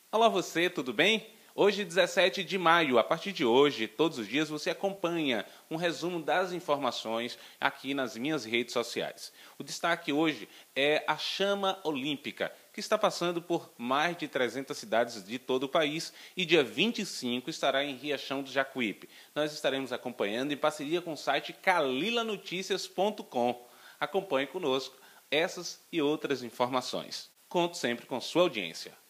Olá você, tudo bem? Hoje, 17 de maio, a partir de hoje, todos os dias você acompanha um resumo das informações aqui nas minhas redes sociais. O destaque hoje é a Chama Olímpica, que está passando por mais de 300 cidades de todo o país e dia 25 estará em Riachão do Jacuípe. Nós estaremos acompanhando em parceria com o site calilanoticias.com. Acompanhe conosco essas e outras informações. Conto sempre com sua audiência.